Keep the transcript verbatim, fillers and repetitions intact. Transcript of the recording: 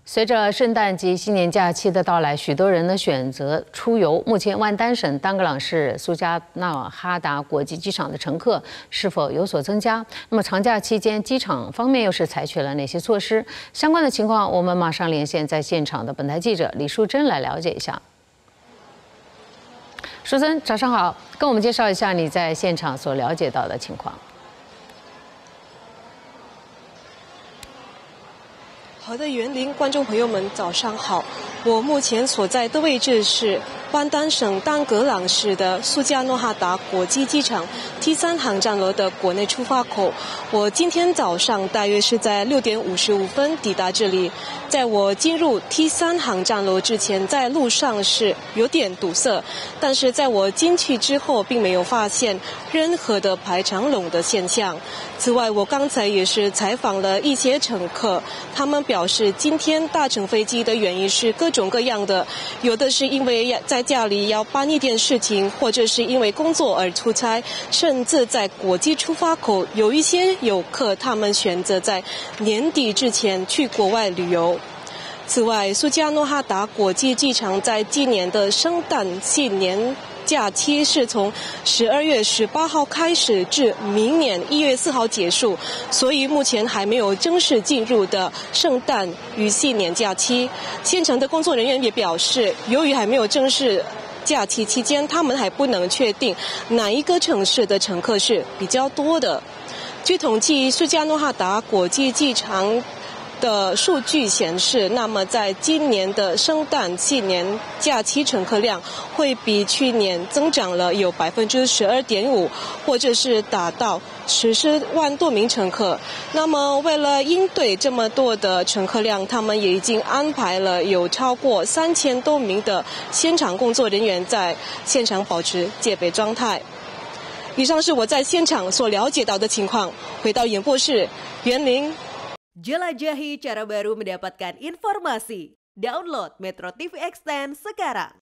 随着圣诞及新年假期的到来，许多人呢选择出游。目前，万丹省丹格朗市苏加纳哈达国际机场的乘客是否有所增加？那么长假期间，机场方面又是采取了哪些措施？相关的情况，我们马上连线在现场的本台记者李淑珍来了解一下。淑珍，早上好，跟我们介绍一下你在现场所了解到的情况。 好的，园林观众朋友们，早上好。我目前所在的位置是万丹省丹格朗市的苏加诺哈达国际机场 T 三航站楼的国内出发口。我今天早上大约是在六点五十五分抵达这里。在我进入 T 三航站楼之前，在路上是有点堵塞，但是在我进去之后，并没有发现任何的排长龙的现象。此外，我刚才也是采访了一些乘客，他们表示今天搭乘飞机的原因是各种各样的，有的是因为在家里要办一点事情，或者是因为工作而出差，甚至在国际出发口有一些游客，他们选择在年底之前去国外旅游。此外，苏加诺哈达国际机场在今年的圣诞新年假期是从十二月十八号开始至明年一月四号结束，所以目前还没有正式进入的圣诞与新年假期。现场的工作人员也表示，由于还没有正式假期期间，他们还不能确定哪一个城市的乘客是比较多的。据统计，苏加诺哈达国际机场的数据显示，那么在今年的圣诞新年假期乘客量会比去年增长了有百分之十二点五，或者是达到十四万多名乘客。那么，为了应对这么多的乘客量，他们也已经安排了有超过三千多名的现场工作人员在现场保持戒备状态。以上是我在现场所了解到的情况。回到演播室，袁玲。 Jelajahi cara baru mendapatkan informasi. Download Metro T V Extend sekarang.